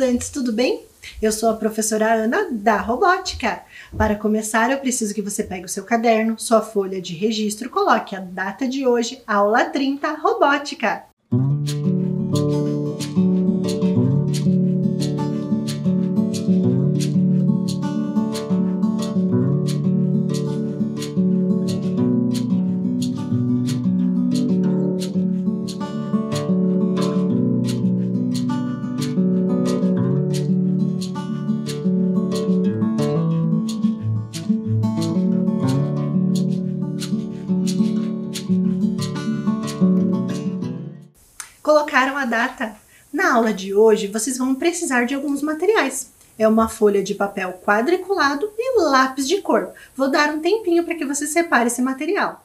estudantes, tudo bem? Eu sou a professora Ana da Robótica. Para começar, eu preciso que você pegue o seu caderno, sua folha de registro, coloque a data de hoje, aula 30, Robótica. Colocaram a data? Na aula de hoje, vocês vão precisar de alguns materiais. É uma folha de papel quadriculado e lápis de cor. Vou dar um tempinho para que você separe esse material.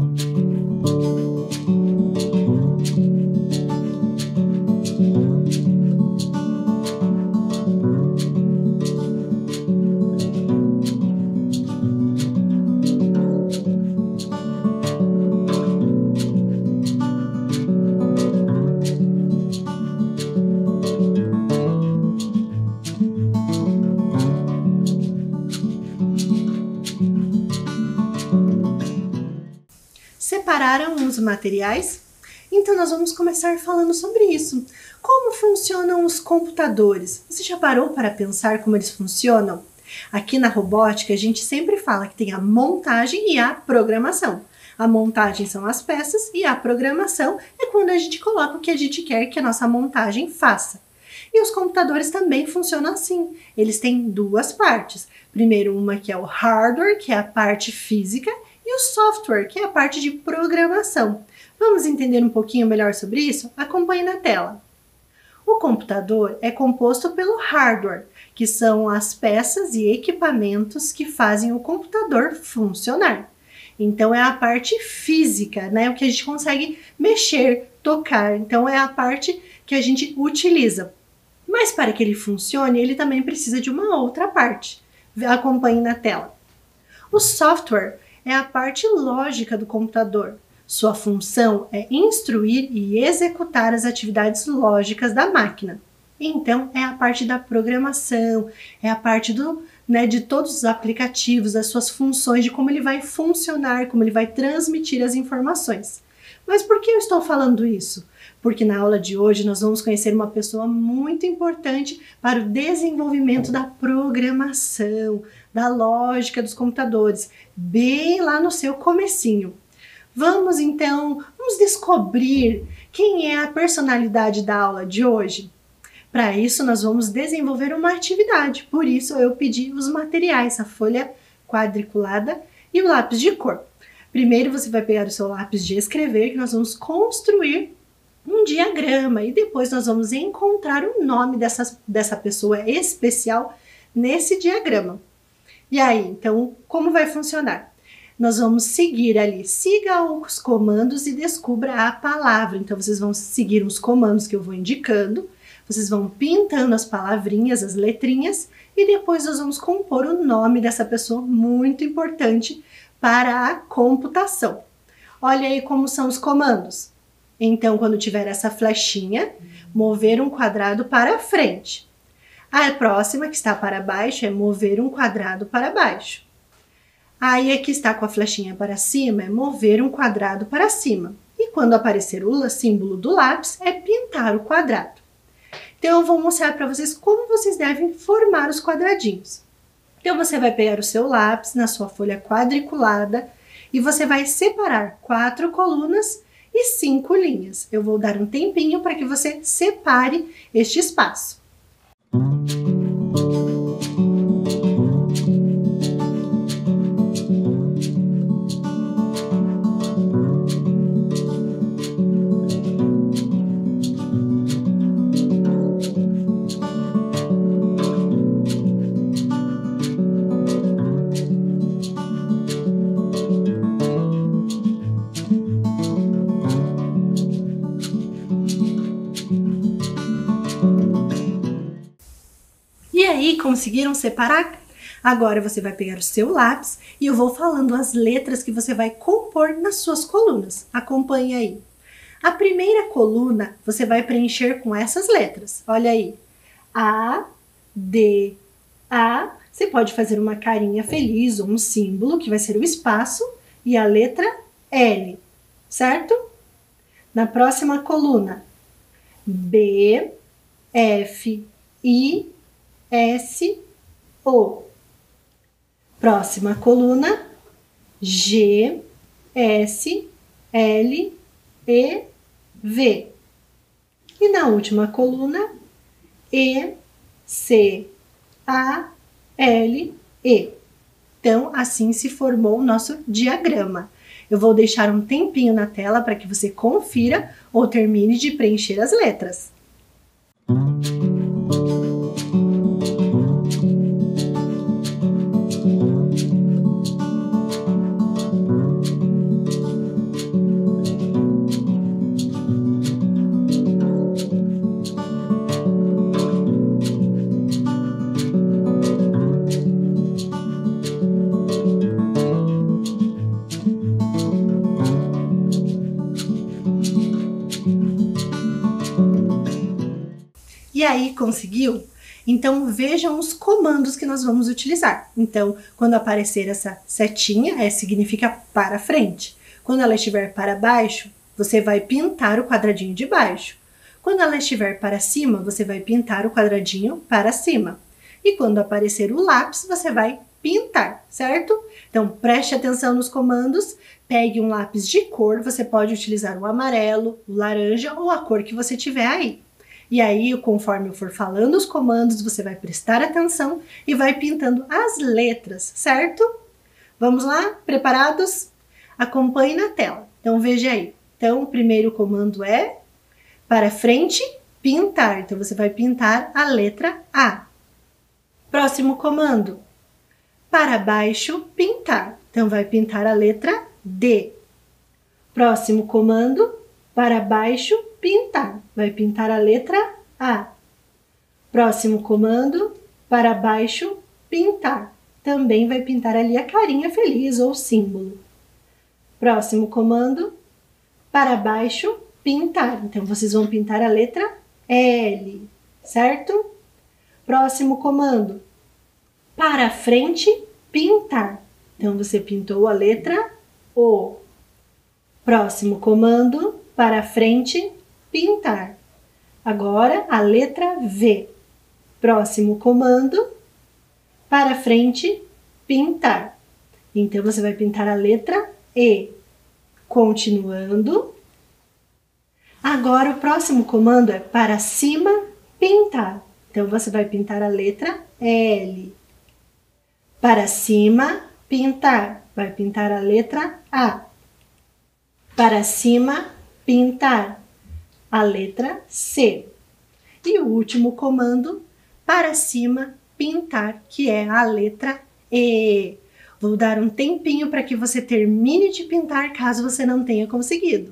Separaram os materiais? Então nós vamos começar falando sobre isso. Como funcionam os computadores? Você já parou para pensar como eles funcionam? Aqui na robótica a gente sempre fala que tem a montagem e a programação. A montagem são as peças e a programação é quando a gente coloca o que a gente quer que a nossa montagem faça. E os computadores também funcionam assim. Eles têm duas partes. Primeiro uma que é o hardware, que é a parte física, e o software, que é a parte de programação. Vamos entender um pouquinho melhor sobre isso? Acompanhe na tela. O computador é composto pelo hardware, que são as peças e equipamentos que fazem o computador funcionar. Então é a parte física, né? O que a gente consegue mexer, tocar. Então é a parte que a gente utiliza. Mas para que ele funcione, ele também precisa de uma outra parte. Acompanhe na tela. O software é a parte lógica do computador. Sua função é instruir e executar as atividades lógicas da máquina. Então, é a parte da programação, é a parte de todos os aplicativos, das suas funções, de como ele vai funcionar, como ele vai transmitir as informações. Mas por que eu estou falando isso? Porque na aula de hoje nós vamos conhecer uma pessoa muito importante para o desenvolvimento da programação, da lógica dos computadores, bem lá no seu comecinho. Vamos descobrir quem é a personalidade da aula de hoje. Para isso nós vamos desenvolver uma atividade, por isso eu pedi os materiais, a folha quadriculada e o lápis de cor. Primeiro você vai pegar o seu lápis de escrever, que nós vamos construir um diagrama e depois nós vamos encontrar o nome dessa pessoa especial nesse diagrama. E aí, então, como vai funcionar? Nós vamos seguir ali, siga os comandos e descubra a palavra. Então, vocês vão seguir os comandos que eu vou indicando, vocês vão pintando as palavrinhas, as letrinhas, e depois nós vamos compor o nome dessa pessoa muito importante para a computação. Olha aí como são os comandos. Então, quando tiver essa flechinha, mover um quadrado para frente. A próxima, que está para baixo, é mover um quadrado para baixo. Aí, a que está com a flechinha para cima, é mover um quadrado para cima. E quando aparecer o símbolo do lápis, é pintar o quadrado. Então, eu vou mostrar para vocês como vocês devem formar os quadradinhos. Então, você vai pegar o seu lápis na sua folha quadriculada e você vai separar 4 colunas e 5 linhas. Eu vou dar um tempinho para que você separe este espaço. E aí, conseguiram separar? Agora você vai pegar o seu lápis e eu vou falando as letras que você vai compor nas suas colunas. Acompanhe aí. A primeira coluna você vai preencher com essas letras. Olha aí. A, D, A. Você pode fazer uma carinha feliz ou um símbolo, que vai ser o espaço, e a letra L, certo? Na próxima coluna, B, F, I, S, O. Próxima coluna, G, S, L, E, V. E na última coluna, E, C, A, L, E. Então, assim se formou o nosso diagrama. Eu vou deixar um tempinho na tela para que você confira ou termine de preencher as letras. E aí, conseguiu? Então, vejam os comandos que nós vamos utilizar. Então, quando aparecer essa setinha, significa para frente. Quando ela estiver para baixo, você vai pintar o quadradinho de baixo. Quando ela estiver para cima, você vai pintar o quadradinho para cima. E quando aparecer o lápis, você vai pintar, certo? Então, preste atenção nos comandos. Pegue um lápis de cor, você pode utilizar o amarelo, o laranja ou a cor que você tiver aí. E aí, conforme eu for falando os comandos, você vai prestar atenção e vai pintando as letras, certo? Vamos lá? Preparados? Acompanhe na tela. Então, veja aí. Então, o primeiro comando é para frente, pintar. Então, você vai pintar a letra A. Próximo comando, para baixo, pintar. Então, vai pintar a letra D. Próximo comando, para baixo, pintar. Vai pintar a letra A. Próximo comando, para baixo, pintar. Também vai pintar ali a carinha feliz ou símbolo. Próximo comando, para baixo, pintar. Então, vocês vão pintar a letra L, certo? Próximo comando, para frente, pintar. Então, você pintou a letra O. Próximo comando, para frente, pintar. Agora, a letra V. Próximo comando, para frente, pintar. Então, você vai pintar a letra E. Continuando. Agora, o próximo comando é para cima, pintar. Então, você vai pintar a letra L. Para cima, pintar. Vai pintar a letra A. Para cima, pintar a letra C. E o último comando, para cima, pintar, que é a letra E. Vou dar um tempinho para que você termine de pintar, caso você não tenha conseguido.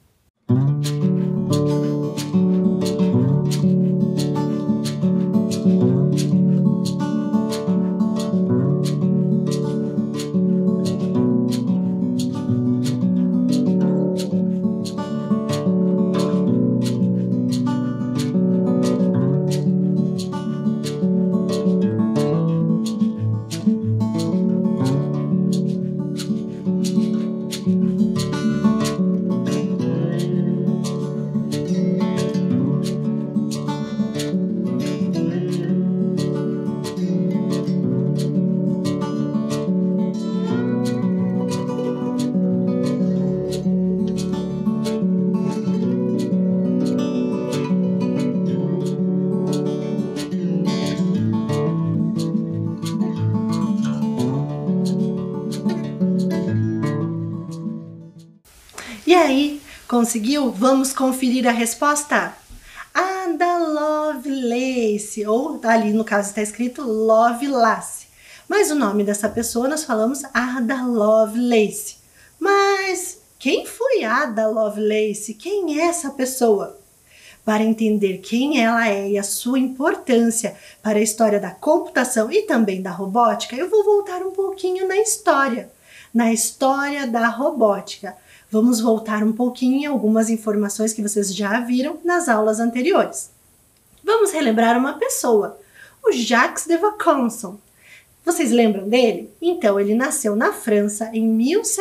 E aí, conseguiu? Vamos conferir a resposta? Ada Lovelace, ou ali no caso está escrito Lovelace. Mas o nome dessa pessoa nós falamos Ada Lovelace. Mas quem foi Ada Lovelace? Quem é essa pessoa? Para entender quem ela é e a sua importância para a história da computação e também da robótica, eu vou voltar um pouquinho na história da robótica. Vamos voltar um pouquinho em algumas informações que vocês já viram nas aulas anteriores. Vamos relembrar uma pessoa, o Jacques de Vaucanson. Vocês lembram dele? Então, ele nasceu na França em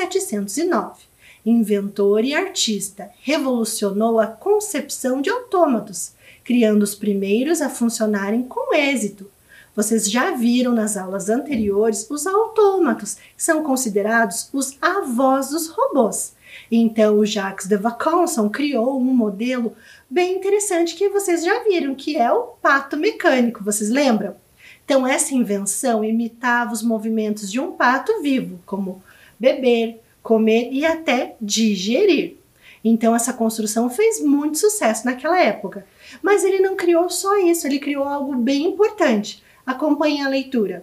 1709. Inventor e artista, revolucionou a concepção de autômatos, criando os primeiros a funcionarem com êxito. Vocês já viram nas aulas anteriores os autômatos, que são considerados os avós dos robôs. Então, o Jacques de Vaucanson criou um modelo bem interessante que vocês já viram, que é o pato mecânico, vocês lembram? Então, essa invenção imitava os movimentos de um pato vivo, como beber, comer e até digerir. Então, essa construção fez muito sucesso naquela época. Mas ele não criou só isso, ele criou algo bem importante. Acompanhe a leitura.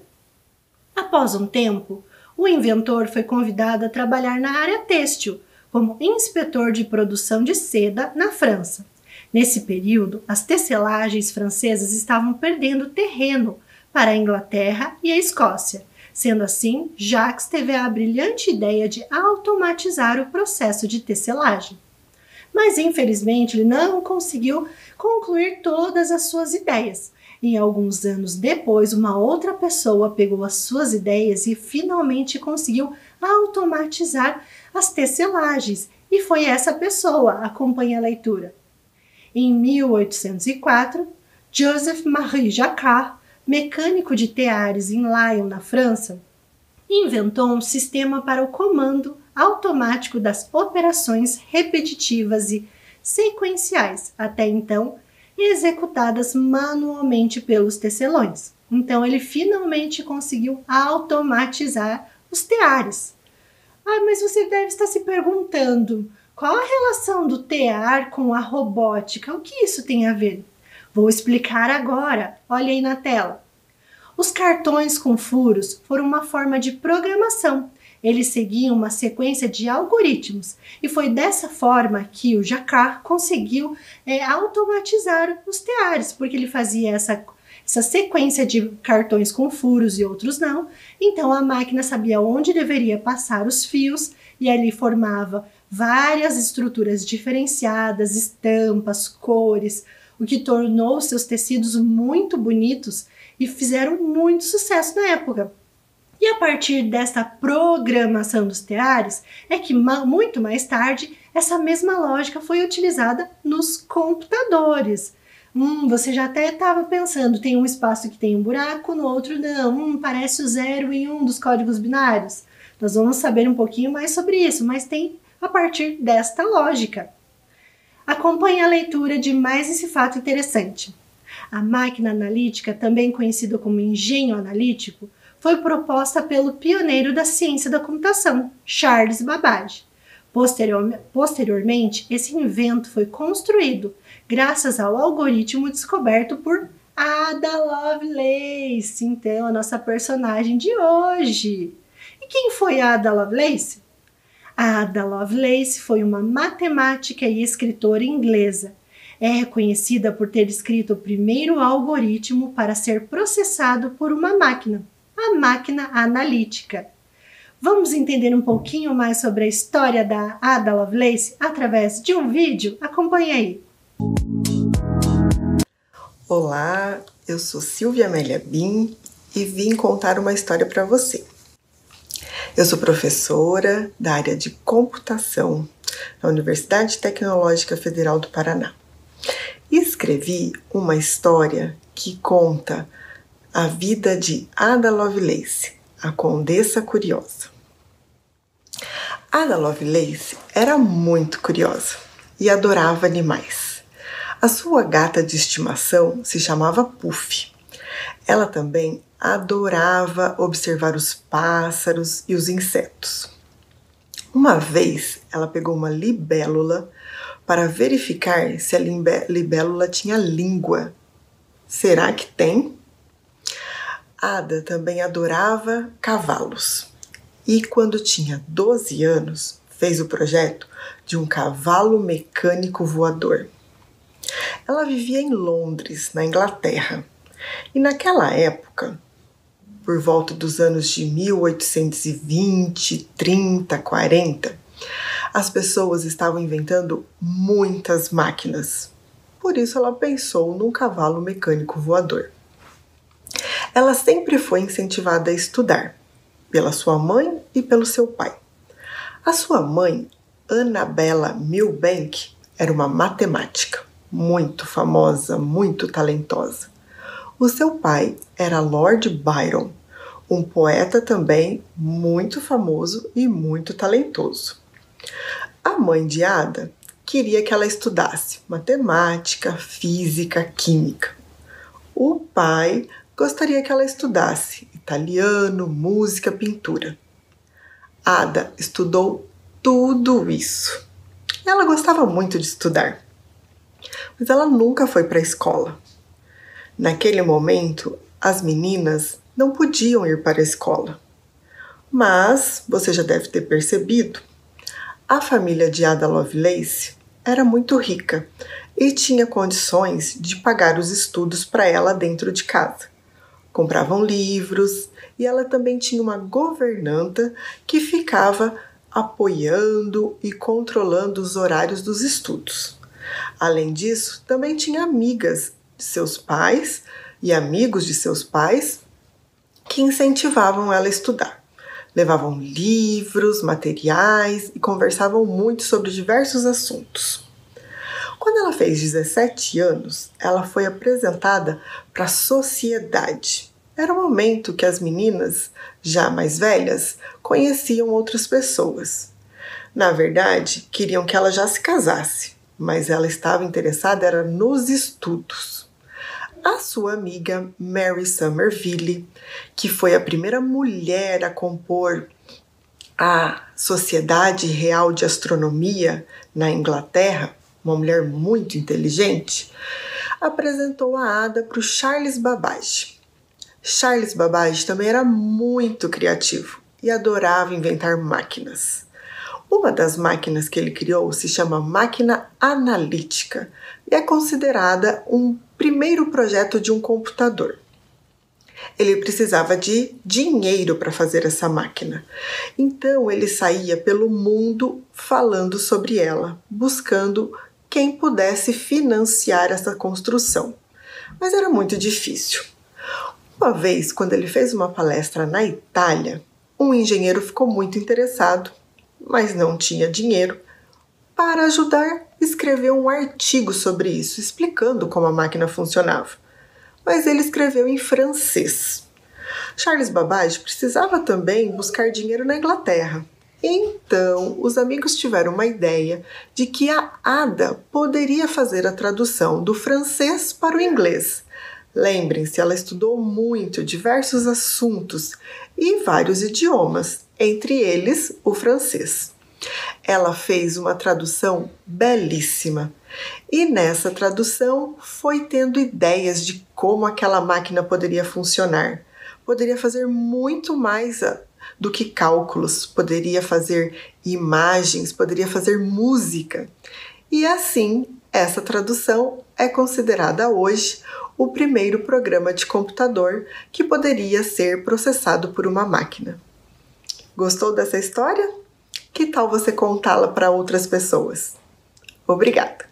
Após um tempo, o inventor foi convidado a trabalhar na área têxtil, como inspetor de produção de seda na França. Nesse período, as tecelagens francesas estavam perdendo terreno para a Inglaterra e a Escócia. Sendo assim, Jacques teve a brilhante ideia de automatizar o processo de tecelagem. Mas, infelizmente, ele não conseguiu concluir todas as suas ideias. E alguns anos depois, uma outra pessoa pegou as suas ideias e finalmente conseguiu automatizar as tecelagens. E foi essa pessoa, acompanhe a leitura. Em 1804, Joseph-Marie Jacquard, mecânico de teares em Lyon, na França, inventou um sistema para o comando automático das operações repetitivas e sequenciais, até então executadas manualmente pelos tecelões. Então ele finalmente conseguiu automatizar os teares. Mas você deve estar se perguntando, qual a relação do tear com a robótica? O que isso tem a ver? Vou explicar agora, olha aí na tela. Os cartões com furos foram uma forma de programação. Eles seguiam uma sequência de algoritmos e foi dessa forma que o Jacquard conseguiu automatizar os teares, porque ele fazia essa sequência de cartões com furos e outros não. Então a máquina sabia onde deveria passar os fios e ali formava várias estruturas diferenciadas, estampas, cores, o que tornou seus tecidos muito bonitos e fizeram muito sucesso na época. E a partir desta programação dos teares é que muito mais tarde essa mesma lógica foi utilizada nos computadores. Você já até estava pensando, tem um espaço que tem um buraco, no outro não. Parece o 0 e 1 dos códigos binários. Nós vamos saber um pouquinho mais sobre isso, mas tem a partir desta lógica. Acompanhe a leitura de mais esse fato interessante. A máquina analítica, também conhecida como engenho analítico, foi proposta pelo pioneiro da ciência da computação, Charles Babbage. Posteriormente, esse invento foi construído graças ao algoritmo descoberto por Ada Lovelace, então a nossa personagem de hoje. E quem foi a Ada Lovelace? A Ada Lovelace foi uma matemática e escritora inglesa. É reconhecida por ter escrito o primeiro algoritmo para ser processado por uma máquina, a máquina analítica. Vamos entender um pouquinho mais sobre a história da Ada Lovelace através de um vídeo? Acompanhe aí. Olá, eu sou Silvia Amélia Bin e vim contar uma história para você. Eu sou professora da área de computação na Universidade Tecnológica Federal do Paraná. E escrevi uma história que conta a vida de Ada Lovelace, a Condessa Curiosa. Ada Lovelace era muito curiosa e adorava animais. A sua gata de estimação se chamava Puff. Ela também adorava observar os pássaros e os insetos. Uma vez, ela pegou uma libélula para verificar se a libélula tinha língua. Será que tem? Ada também adorava cavalos. E quando tinha 12 anos, fez o projeto de um cavalo mecânico voador. Ela vivia em Londres, na Inglaterra. E naquela época, por volta dos anos de 1820, 30, 40, as pessoas estavam inventando muitas máquinas. por isso ela pensou num cavalo mecânico voador. Ela sempre foi incentivada a estudar, pela sua mãe e pelo seu pai. A sua mãe, Annabella Milbank, era uma matemática muito famosa, muito talentosa. O seu pai era Lord Byron, um poeta também muito famoso e muito talentoso. A mãe de Ada queria que ela estudasse matemática, física, química. O pai gostaria que ela estudasse italiano, música, pintura. Ada estudou tudo isso. Ela gostava muito de estudar, mas ela nunca foi para a escola. Naquele momento, as meninas não podiam ir para a escola. Mas, você já deve ter percebido, a família de Ada Lovelace era muito rica e tinha condições de pagar os estudos para ela dentro de casa. Compravam livros e ela também tinha uma governanta que ficava apoiando e controlando os horários dos estudos. Além disso, também tinha amigas de seus pais e amigos de seus pais que incentivavam ela a estudar. Levavam livros, materiais e conversavam muito sobre diversos assuntos. Quando ela fez 17 anos, ela foi apresentada para a sociedade. Era o momento que as meninas, já mais velhas, conheciam outras pessoas. Na verdade, queriam que ela já se casasse, mas ela estava interessada era nos estudos. A sua amiga Mary Somerville, que foi a primeira mulher a compor a Sociedade Real de Astronomia na Inglaterra, uma mulher muito inteligente, apresentou a Ada para o Charles Babbage. Charles Babbage também era muito criativo e adorava inventar máquinas. Uma das máquinas que ele criou se chama máquina analítica e é considerada um primeiro projeto de um computador. Ele precisava de dinheiro para fazer essa máquina. Então ele saía pelo mundo falando sobre ela, buscando quem pudesse financiar essa construção. Mas era muito difícil. Uma vez, quando ele fez uma palestra na Itália, um engenheiro ficou muito interessado, mas não tinha dinheiro. Para ajudar, escreveu um artigo sobre isso, explicando como a máquina funcionava. Mas ele escreveu em francês. Charles Babbage precisava também buscar dinheiro na Inglaterra. Então, os amigos tiveram uma ideia de que a Ada poderia fazer a tradução do francês para o inglês. Lembrem-se, ela estudou muito diversos assuntos e vários idiomas, entre eles o francês. Ela fez uma tradução belíssima e nessa tradução foi tendo ideias de como aquela máquina poderia funcionar. Poderia fazer muito mais do que cálculos, poderia fazer imagens, poderia fazer música. E assim, essa tradução é considerada hoje o primeiro programa de computador que poderia ser processado por uma máquina. Gostou dessa história? Que tal você contá-la para outras pessoas? Obrigada!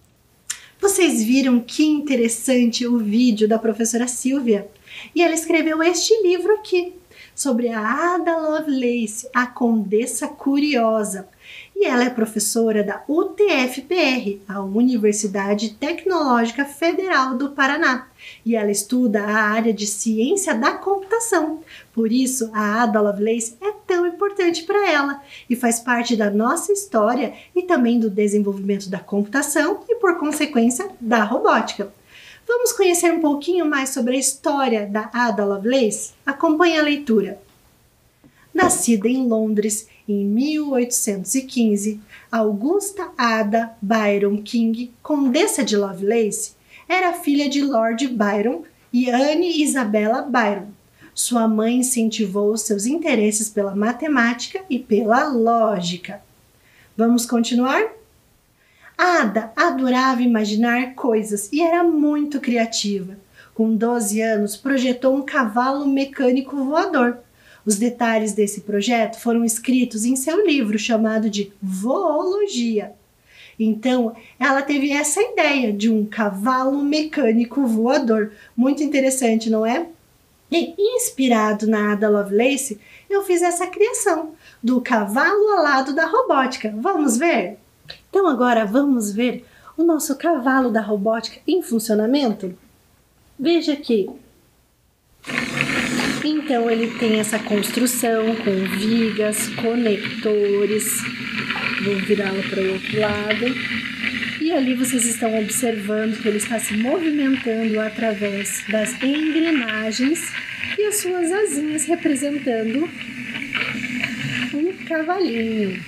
Vocês viram que interessante o vídeo da professora Silvia? E ela escreveu este livro aqui, sobre a Ada Lovelace, a Condessa Curiosa. E ela é professora da UTFPR, a Universidade Tecnológica Federal do Paraná. E ela estuda a área de ciência da computação. Por isso, a Ada Lovelace é tão importante para ela e faz parte da nossa história e também do desenvolvimento da computação e, por consequência, da robótica. Vamos conhecer um pouquinho mais sobre a história da Ada Lovelace? Acompanhe a leitura. Nascida em Londres em 1815, Augusta Ada Byron King, Condessa de Lovelace, era filha de Lord Byron e Anne Isabella Byron. Sua mãe incentivou seus interesses pela matemática e pela lógica. Vamos continuar? Ada adorava imaginar coisas e era muito criativa. Com 12 anos, projetou um cavalo mecânico voador. Os detalhes desse projeto foram escritos em seu livro chamado de Voologia. Então, ela teve essa ideia de um cavalo mecânico voador. Muito interessante, não é? E, inspirado na Ada Lovelace, eu fiz essa criação do cavalo alado da robótica. Vamos ver? Então agora vamos ver o nosso cavalo da robótica em funcionamento? Veja aqui. Então ele tem essa construção com vigas, conectores. Vou virá-lo para o outro lado. E ali vocês estão observando que ele está se movimentando através das engrenagens e as suas asinhas representando um cavalinho.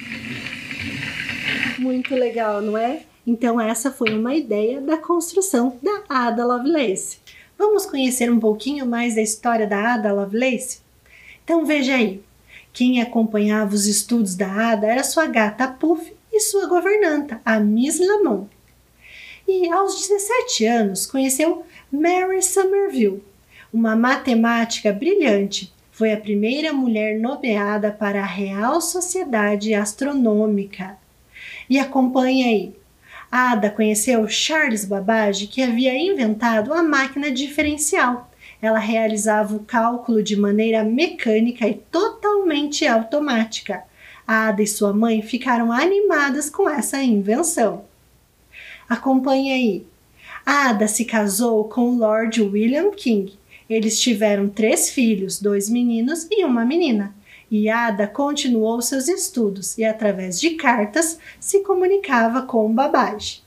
Muito legal, não é? Então essa foi uma ideia da construção da Ada Lovelace. Vamos conhecer um pouquinho mais da história da Ada Lovelace? Então veja aí, quem acompanhava os estudos da Ada era sua gata Puff e sua governanta, a Miss Lamont. E aos 17 anos conheceu Mary Somerville, uma matemática brilhante. Foi a primeira mulher nomeada para a Real Sociedade Astronômica. E acompanha aí. Ada conheceu Charles Babbage, que havia inventado a máquina diferencial. Ela realizava o cálculo de maneira mecânica e totalmente automática. Ada e sua mãe ficaram animadas com essa invenção. Acompanhe aí. Ada se casou com Lord William King. Eles tiveram 3 filhos, 2 meninos e uma menina. E Ada continuou seus estudos e, através de cartas, se comunicava com Babbage.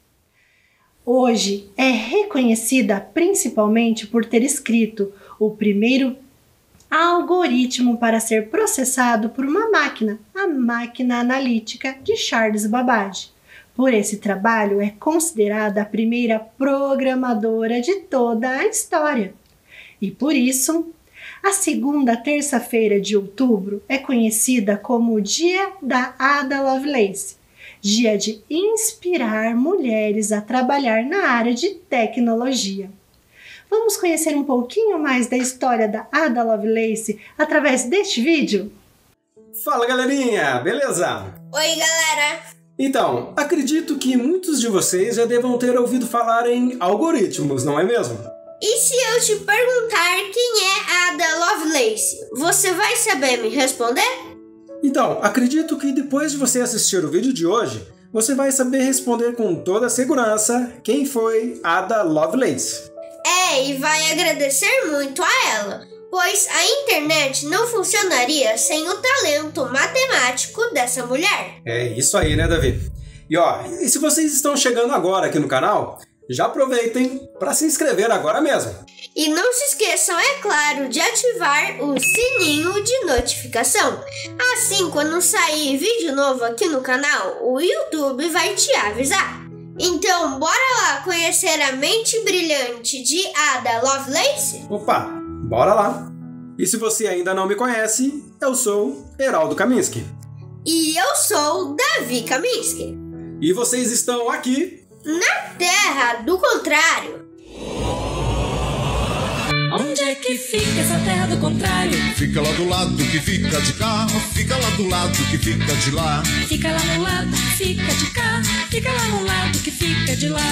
Hoje é reconhecida principalmente por ter escrito o primeiro algoritmo para ser processado por uma máquina, a máquina analítica de Charles Babbage. Por esse trabalho, é considerada a primeira programadora de toda a história. E por isso, a segunda terça-feira de outubro é conhecida como o Dia da Ada Lovelace, dia de inspirar mulheres a trabalhar na área de tecnologia. Vamos conhecer um pouquinho mais da história da Ada Lovelace através deste vídeo? Fala, galerinha! Beleza? Oi, galera! Então, acredito que muitos de vocês já devam ter ouvido falar em algoritmos, não é mesmo? E se eu te perguntar quem é Ada Lovelace, você vai saber me responder? Então, acredito que depois de você assistir o vídeo de hoje, você vai saber responder com toda segurança quem foi Ada Lovelace. E vai agradecer muito a ela, pois a internet não funcionaria sem o talento matemático dessa mulher. É isso aí, né, Davi? E se vocês estão chegando agora aqui no canal, já aproveitem para se inscrever agora mesmo. E não se esqueçam, é claro, de ativar o sininho de notificação. Assim, quando sair vídeo novo aqui no canal, o YouTube vai te avisar. Então, bora lá conhecer a mente brilhante de Ada Lovelace? Opa, bora lá! E se você ainda não me conhece, eu sou Heraldo Kaminski. E eu sou Davi Kaminski. E vocês estão aqui na Terra do Contrário. Onde é que fica essa terra do contrário? Fica lá do lado que fica de cá, fica lá do lado que fica de lá. Fica lá no lado que fica de cá, fica lá no lado que fica de lá.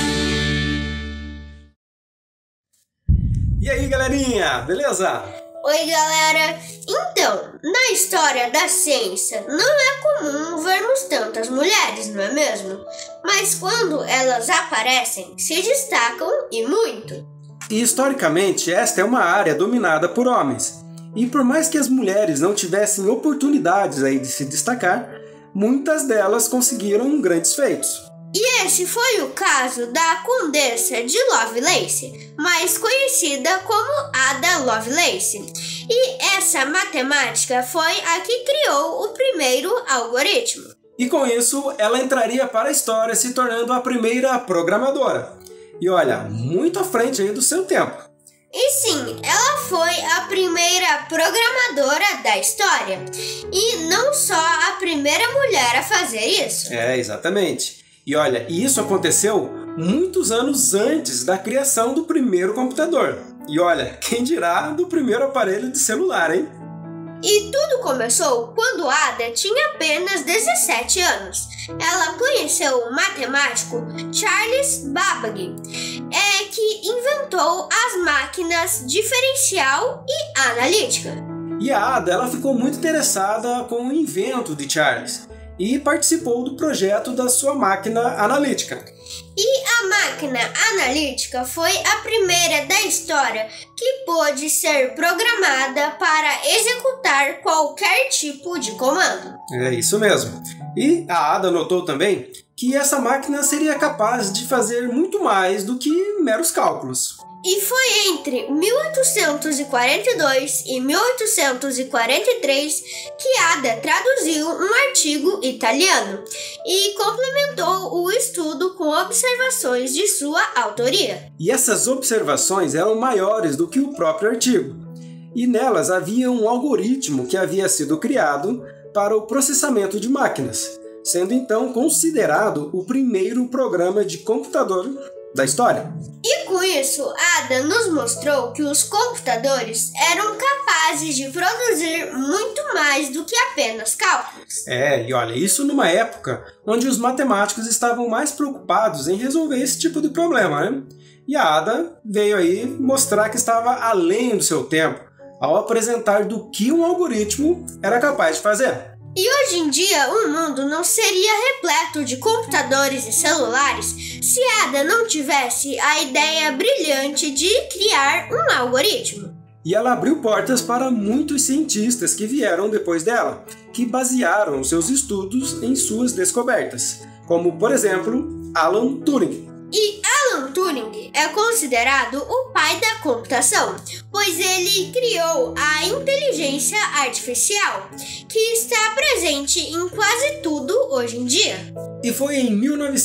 E aí, galerinha, beleza? Oi, galera! Então, na história da ciência, não é comum vermos tantas mulheres, não é mesmo? Mas quando elas aparecem, se destacam e muito. E historicamente, esta é uma área dominada por homens. E por mais que as mulheres não tivessem oportunidades aí de se destacar, muitas delas conseguiram grandes feitos. E esse foi o caso da Condessa de Lovelace, mais conhecida como Ada Lovelace. E essa matemática foi a que criou o primeiro algoritmo. E com isso, ela entraria para a história se tornando a primeira programadora. E olha, muito à frente aí do seu tempo. E sim, ela foi a primeira programadora da história. E não só a primeira mulher a fazer isso. É, exatamente. E olha, isso aconteceu muitos anos antes da criação do primeiro computador. E olha, quem dirá do primeiro aparelho de celular, hein? E tudo começou quando Ada tinha apenas 17 anos. Ela conheceu o matemático Charles Babbage, que inventou as máquinas diferencial e analítica. E a Ada ela ficou muito interessada com o invento de Charles e participou do projeto da sua máquina analítica. E a máquina analítica foi a primeira da história que pôde ser programada para executar qualquer tipo de comando. É isso mesmo. E a Ada notou também que essa máquina seria capaz de fazer muito mais do que meros cálculos. E foi entre 1842 e 1843 que Ada traduziu um artigo italiano e complementou o estudo com observações de sua autoria. E essas observações eram maiores do que o próprio artigo. E nelas havia um algoritmo que havia sido criado para o processamento de máquinas, sendo então considerado o primeiro programa de computador da história. E com isso, Ada nos mostrou que os computadores eram capazes de produzir muito mais do que apenas cálculos. E olha, isso numa época onde os matemáticos estavam mais preocupados em resolver esse tipo de problema, né? E a Ada veio aí mostrar que estava além do seu tempo ao apresentar do que um algoritmo era capaz de fazer. E hoje em dia o mundo não seria repleto de computadores e celulares se Ada não tivesse a ideia brilhante de criar um algoritmo. E ela abriu portas para muitos cientistas que vieram depois dela, que basearam seus estudos em suas descobertas, como, por exemplo, Alan Turing. E Alan Turing é considerado o pai da computação, pois ele criou a inteligência artificial, que está presente em quase tudo hoje em dia. E foi em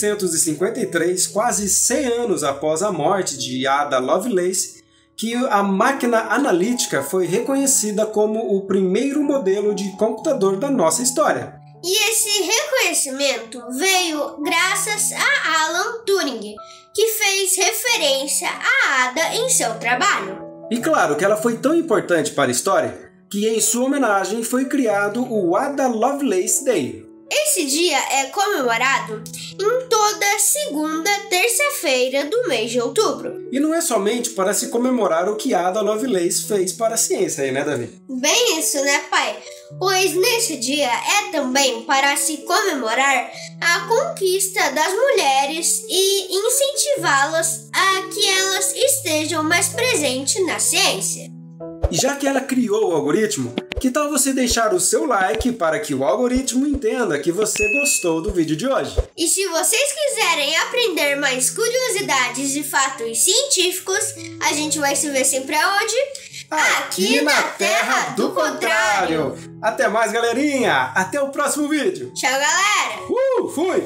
1953, quase 100 anos após a morte de Ada Lovelace, que a máquina analítica foi reconhecida como o primeiro modelo de computador da nossa história. E esse reconhecimento veio graças a Alan Turing, que fez referência a Ada em seu trabalho. E claro que ela foi tão importante para a história que em sua homenagem foi criado o Ada Lovelace Day. Esse dia é comemorado em toda segunda terça-feira do mês de outubro. E não é somente para se comemorar o que Ada Lovelace fez para a ciência aí, né, Davi? Bem isso, né, pai? Pois nesse dia é também para se comemorar a conquista das mulheres e incentivá-las a que elas estejam mais presentes na ciência. E já que ela criou o algoritmo, que tal você deixar o seu like para que o algoritmo entenda que você gostou do vídeo de hoje? E se vocês quiserem aprender mais curiosidades e fatos científicos, a gente vai se ver sempre aonde? Aqui na Terra do Contrário! Até mais, galerinha! Até o próximo vídeo! Tchau, galera! Fui!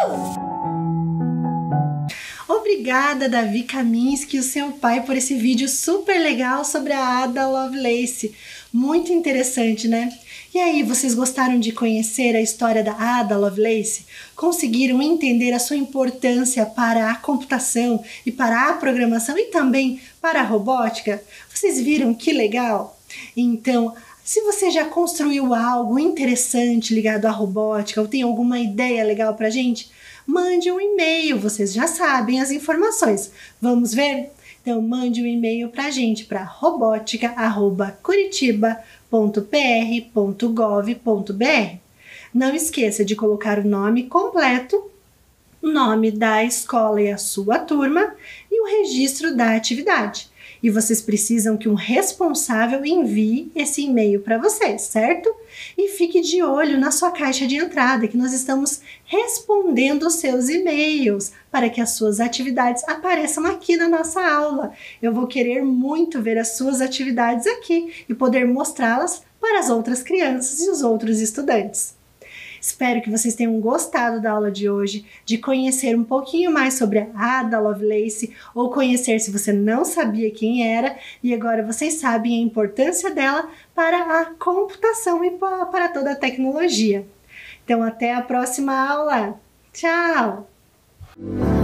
Obrigada, Davi Kaminski e o seu pai, por esse vídeo super legal sobre a Ada Lovelace. Muito interessante, né? E aí, vocês gostaram de conhecer a história da Ada Lovelace? Conseguiram entender a sua importância para a computação e para a programação e também para a robótica? Vocês viram que legal? Então, se você já construiu algo interessante ligado à robótica ou tem alguma ideia legal pra gente, mande um e-mail, vocês já sabem as informações. Vamos ver? Então mande um e-mail pra gente para robotica@curitiba.pr.gov.br. Não esqueça de colocar o nome completo, o nome da escola e a sua turma e o registro da atividade. E vocês precisam que um responsável envie esse e-mail para vocês, certo? E fique de olho na sua caixa de entrada, que nós estamos respondendo os seus e-mails para que as suas atividades apareçam aqui na nossa aula. Eu vou querer muito ver as suas atividades aqui e poder mostrá-las para as outras crianças e os outros estudantes. Espero que vocês tenham gostado da aula de hoje, de conhecer um pouquinho mais sobre a Ada Lovelace, ou conhecer se você não sabia quem era, e agora vocês sabem a importância dela para a computação e para toda a tecnologia. Então, até a próxima aula. Tchau!